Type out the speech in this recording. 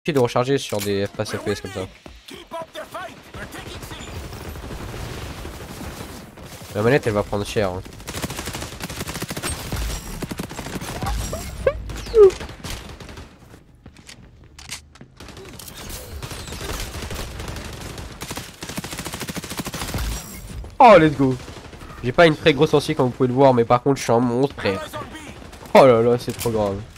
De recharger sur des FPS FPS comme ça. La manette elle va prendre cher. Hein. Oh let's go. J'ai pas une très grosse sensi comme vous pouvez le voir, mais par contre je suis un monstre frère. Oh là là c'est trop grave.